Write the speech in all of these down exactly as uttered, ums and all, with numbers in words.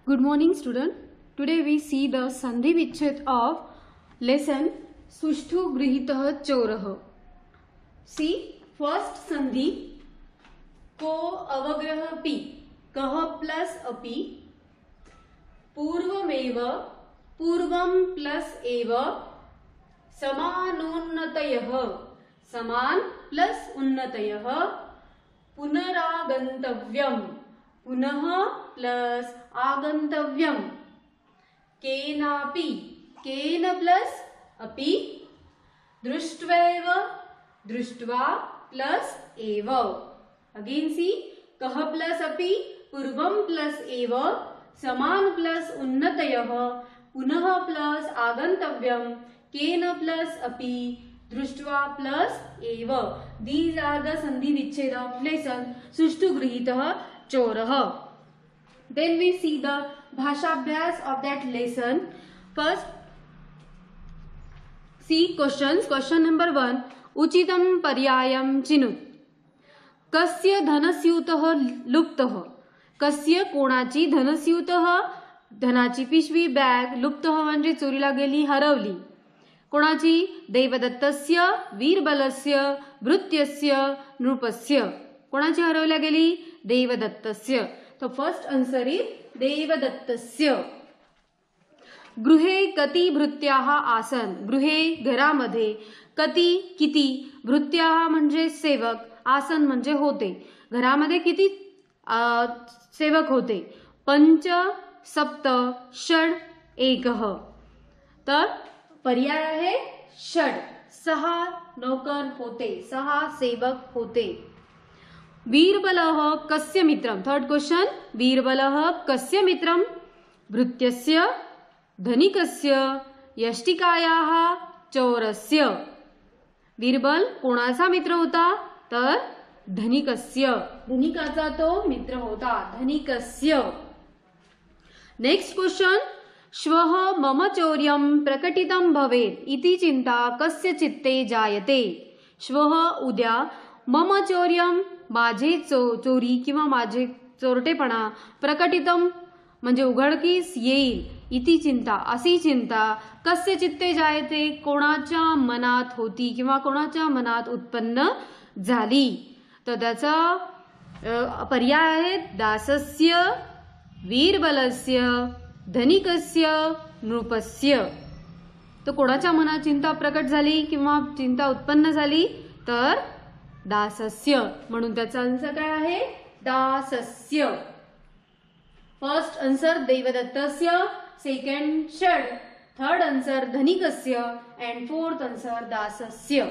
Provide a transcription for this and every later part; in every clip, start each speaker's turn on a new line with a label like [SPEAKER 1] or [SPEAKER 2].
[SPEAKER 1] Good morning student. Today we see the Sandhi Vichhed of lesson Sushtu Grihitah Chorah. See first Sandhi Ko Avagrah Pi Kah plus Api Purvameva Purvam plus Eva Samanonnatayah Saman plus Unnatayah Punaragantavyam Punah plus Agantavyam Kenapi Kena plus Api Drushtvaeva Drushtva plus Eva. Again see Kah plus Api Purvam plus Eva Saman plus Unnatayah Punah plus Agantavyam Kena plus Api Drushtva plus Eva. These are the Sandhi Vichhed of lesson Sushtu Grihitah Chorah. Then we see the Bhashabhyas of that lesson. First, see questions. Question number one. Uchitam Paryayam Chinut. Kasya Dhanasyutah Luptah. Kasya कोणाची धनस्यूतः धनाची पिशवी bag लुप्तः म्हणजे चोरीला गेली हरवली. कोणाची देवदत्तस्य वीरबलस्य भृत्यस्य नृपस्य. कोणाची हरवल्या गेली देवदत्तस्य. तो फर्स्ट आंसर इज देवदत्तस्य. गृहे कति भृत्याः आसन. गृहे घरामध्ये कति किती भृत्याः म्हणजे सेवक आसन म्हणजे होते. घरामध्ये किती सेवक होते. पंच सप्त षड एकः. तर पर्याय आहे षड. सहा नौकर होते सहा सेवक होते. वीरबलः कस्य मित्रम. Third question. वीरबलः कस्य मित्रम. भृत्यस्य धनिकस्य यष्टिकायाः चौरस्य. वीरबल कोणाचा मित्र होता तर धनिकस्य. धनिकाचा तो मित्र होता धनिकस्य. Next question. श्वः मम चौर्यं प्रकटितं भवेत् इति चिंता कस्य चित्ते जायते. श्वः उद्या मम चौर्यं माझे चो चोरी किंवा माझे चोरटेपणा प्रकटितं म्हणजे उघडकीस येईल इति चिंता अशी चिंता कस्य चित्ते जायते कोणाच्या मनात होती किंवा कोणाच्या मनात उत्पन्न झाली. तर त्याचा पर्याय आहे दासस्य वीरबलस्य धनिकस्य नृपस्य. तो कोणाच्या मनात चिंता प्रकट झाली किंवा चिंता उत्पन्न झाली तर दासस्य. म्हणून त्याचा आन्सर काय आहे दासस्य. फर्स्ट आन्सर देवदत्तस्य, सेकंड षड, थर्ड आन्सर धनिकस्य अँड फोर्थ आन्सर दासस्य.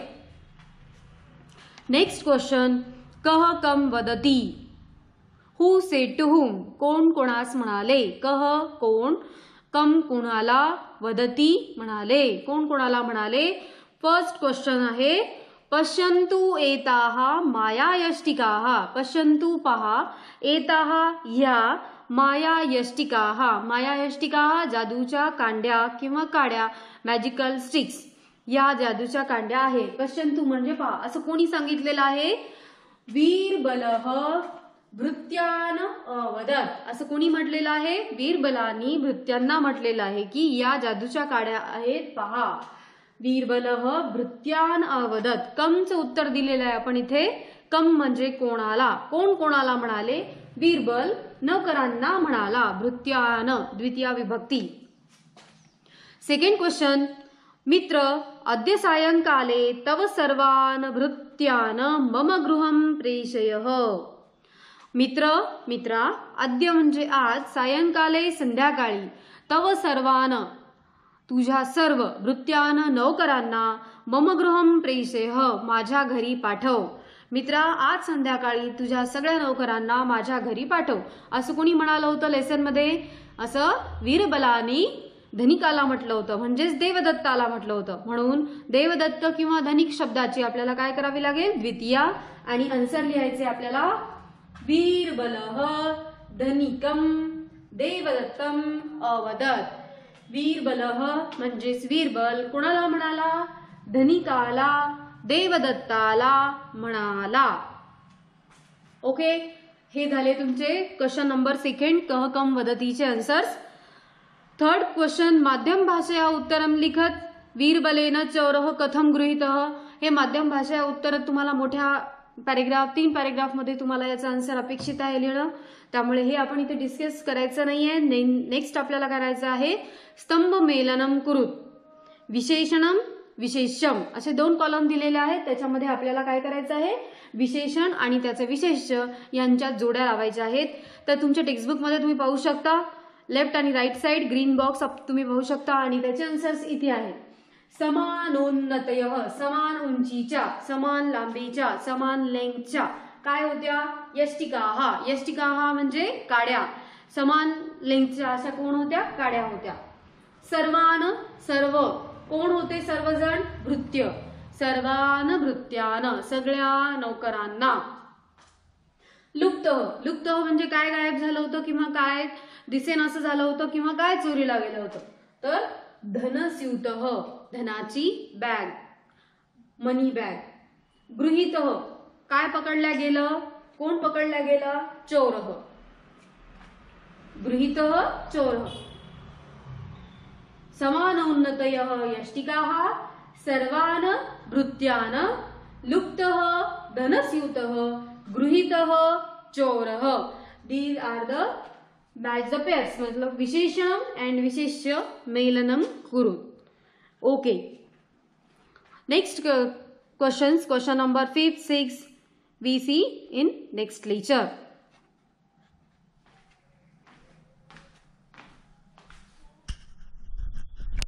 [SPEAKER 1] Next question. कह कम वदती. हु सेड टू हुम. कोण कोणास म्हणाले. कह कोण कम कोणाला वदती म्हणाले कोण कोणाला म्हणाले. फर्स्ट क्वेश्चन आहे पश्यन्तु एताः मायायष्टिकाः. पश्यन्तु पहा एताः ह्या मायायष्टिकाः. मायायष्टिकाः जादूच्या कांड्या किंवा काड्या मॅजिकल स्टिक्स या जादूच्या कांड्या आहेत. पश्यन्तु म्हणजे पहा असं कोणी सांगितलेलं आहे. वीरबलः भृत्यान अवदत. असं कोणी म्हटलेलं आहे वीरबलानी भृत्यांना म्हटलेलं आहे की या जादूच्या काड्या आहेत पहा. वीरबलः भृत्यान अवदत. कमचं उत्तर दिलेलं आहे आपण इथे. कम म्हणजे कोणाला. कोण कोणाला म्हणाले. वीरबल नौकरांना म्हणाला. भृत्यान द्वितीय विभक्ती. Second question. मित्र अद्य सायंकाले तव सर्वान भृत्यान मम गृहं प्रेषयः. मित्र मित्रा अद्य म्हणजे आज सायंकाले संध्याकाळी तव सर्वान तुझ्या सर्व भृत्यान नौकरांना मम गृहं प्रेषयः माझ्या घरी पाठव. मित्रा आज संध्याकाळी तुझ्या सगळ्या नौकरांना माझ्या घरी पाठव. असं कोणी म्हणालं होतं लेसन मध्ये. असं वीरबलानी धनिकाला म्हटलं होतं म्हणजेच देवदत्ताला म्हटलं होतं. म्हणून देवदत्त किंवा धनिक शब्दाची आपल्याला काय करावी लागेल द्वितीय आणि आन्सर लिहायचे आपल्याला वीरबलः धनिकं देवदत्तम अवदत. वीरबलः म्हणजेच वीरबल कोणाला म्हणाला धनिकाला देवदत्ताला म्हणाला. ओके हे झाले तुमचे क्वेश्चन नंबर सेकंड कह कम वदतीचे आन्सर्स. थर्ड क्वेश्चन माध्यम भाषया उत्तरम लिखत वीरबलेन चौरः कथम गृहीतः. हे माध्यम भाषा उत्तर तुम्हाला मोठ्या पॅरेग्राफ तीन पॅरेग्राफ मध्ये तुम्हाला याचा आन्सर अपेक्षित आहे लिहिणं, त्यामुळे हे आपण इथे डिस्कस करायचं नाहीये. नेक्स्ट आपल्याला करायचं आहे स्तंभ मेलनम कुरुत. विशेषणम विशेष्यम असे दोन कॉलम दिलेले आहेत, त्याच्यामध्ये आपल्याला काय करायचं आहे विशेषण आणि त्याचे विशेष्य यांच्यात जोड्या लावायच्या आहेत. तर तुमच्या टेक्स्टबुकमध्ये तुम्ही पाहू शकता लेफ्ट आणि राईट साइड ग्रीन बॉक्स तुम्ही पाहू शकता आणि त्याचे आन्सर्स इथे आहेत. समानोन्नतयः समान उंचीच्या, समान लांबीच्या, समान लेंथच्या काय होत्या यष्टिकाहा. यष्टिकाहा म्हणजे काड्या. समान लेंथच्या अशा कोण होत्या काड्या होत्या. सर्वान सर्व कोण होते सर्वजण भृत्य. सर्वान भृत्यान सगळ्या नौकरांना. लुप्त लुप्त म्हणजे काय गायब झालं होतं किंवा काय दिसेन असं झालं होतं किंवा काय चोरीला गेलं होतं. तर धनस्यूतः धनाची बॅग मनी बॅग. गृहीतः काय पकडल्या गेलं कोण पकडल्या गेलं चोरः. गृहीतः चोरः. समान उन्नतयः यष्टिकाः सर्वान भृत्यान लुप्तः धनस्यूतः गृहीतः चोरः. These are the match the pairs मतलब विशेषणम एंड विशेष्य मेलनम कुरुत. Okay next questions question number fifth six we see in next lecture.